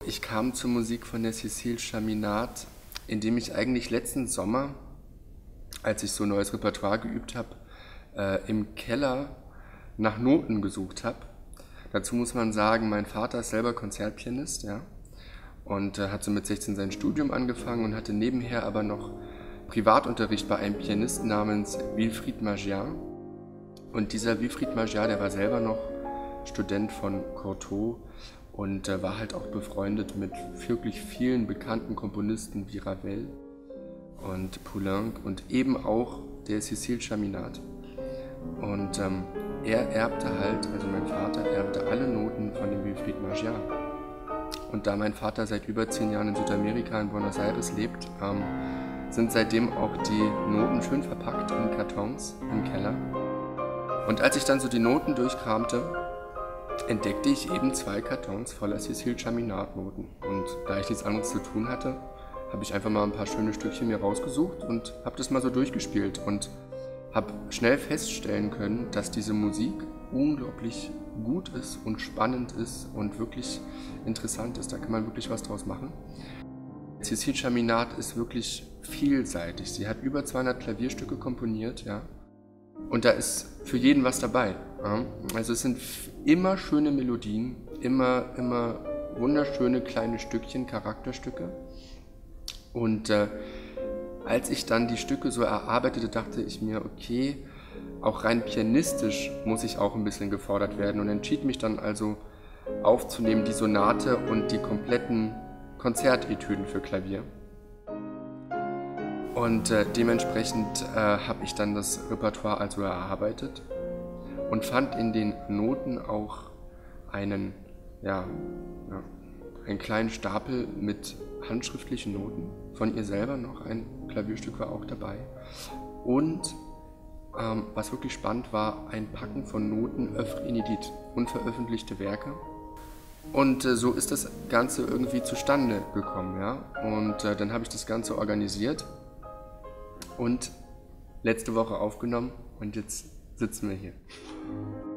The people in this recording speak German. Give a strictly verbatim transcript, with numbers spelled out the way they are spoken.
ich kam zur Musik von der Cécile Chaminade, indem ich eigentlich letzten Sommer, als ich so neues Repertoire geübt habe, äh, im Keller nach Noten gesucht habe. Dazu muss man sagen, mein Vater ist selber Konzertpianist, ja, und äh, hat so mit sechzehn sein Studium angefangen und hatte nebenher aber noch Privatunterricht bei einem Pianisten namens Wilfried Magyar. Und dieser Wilfried Magyar, der war selber noch Student von Cortot und äh, war halt auch befreundet mit wirklich vielen bekannten Komponisten wie Ravel und Poulenc und eben auch der Cécile Chaminade. Und ähm, er erbte halt, also mein Vater erbte alle Noten von dem Wilfried Magyar. Und da mein Vater seit über zehn Jahren in Südamerika, in Buenos Aires lebt, ähm, sind seitdem auch die Noten schön verpackt in Kartons im Keller. Und als ich dann so die Noten durchkramte, entdeckte ich eben zwei Kartons voller Cécile Chaminade Noten. Und da ich nichts anderes zu tun hatte, habe ich einfach mal ein paar schöne Stückchen mir rausgesucht und habe das mal so durchgespielt und habe schnell feststellen können, dass diese Musik unglaublich gut ist und spannend ist und wirklich interessant ist. Da kann man wirklich was draus machen. Cécile Chaminade ist wirklich vielseitig. Sie hat über zweihundert Klavierstücke komponiert, ja. Und da ist für jeden was dabei. Ja. Also es sind immer schöne Melodien, immer, immer wunderschöne kleine Stückchen, Charakterstücke. Und äh, als ich dann die Stücke so erarbeitete, dachte ich mir, okay, auch rein pianistisch muss ich auch ein bisschen gefordert werden und entschied mich dann also aufzunehmen die Sonate und die kompletten Konzertetüden für Klavier. Und äh, dementsprechend äh, habe ich dann das Repertoire also erarbeitet und fand in den Noten auch einen, ja, ja, einen kleinen Stapel mit handschriftlichen Noten. Von ihr selber noch ein Klavierstück war auch dabei. Und ähm, was wirklich spannend war, ein Packen von Noten, Œuvres inédites, unveröffentlichte Werke. Und äh, so ist das Ganze irgendwie zustande gekommen, ja. Und äh, dann habe ich das Ganze organisiert und letzte Woche aufgenommen und jetzt sitzen wir hier.